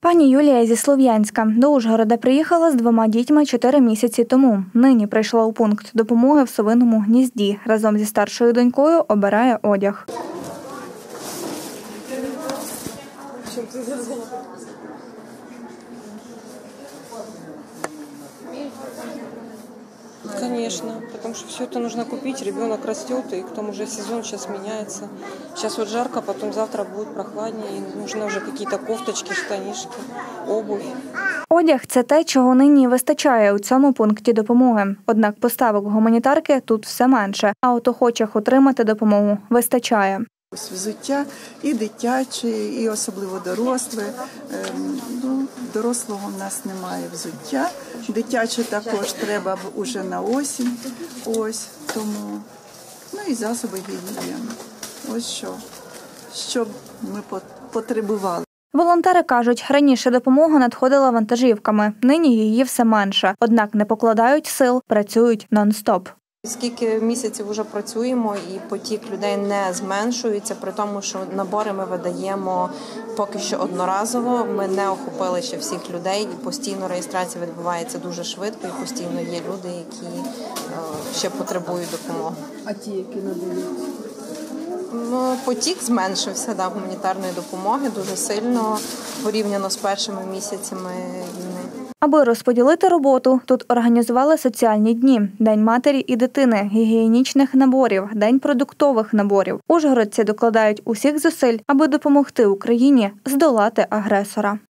Пані Юлія зі Слов'янська до Ужгорода приїхала з 2 дітьми 4 місяці тому. Нині прийшла у пункт допомоги в Совиному Гнізді. Разом зі старшою донькою обирає одяг. Конечно, потому что все это нужно купить, ребенок растет, и к тому же сезон сейчас меняется. Сейчас вот жарко, потом завтра будет прохладнее, и нужны уже какие-то кофточки, штанишки, обувь. Одяг – це те, чого нині вистачає у цьому пункті допомоги. Однак поставок гуманітарки тут все менше, а от охочих отримати допомогу вистачає. Взуття і дитяче, і особливо доросле. Дорослого в нас немає взуття. Дитяче також треба вже на осінь. Тому. І засоби гігієни. Ось що ми потребували. Волонтери кажуть, раніше допомога надходила вантажівками, нині її все менше. Однак не покладають сил, працюють нон-стоп. Скільки місяців вже працюємо, і потік людей не зменшується, при тому, що набори ми видаємо поки що одноразово. Ми не охопили ще всіх людей, і постійно реєстрація відбувається дуже швидко, і постійно є люди, які ще потребують допомоги. А ті, які надають? Потік зменшився гуманітарної допомоги дуже сильно порівняно з першими місяцями війни. Аби розподілити роботу, тут організували соціальні дні – День матері і дитини, гігієнічних наборів, День продуктових наборів. Ужгородці докладають усіх зусиль, аби допомогти Україні здолати агресора.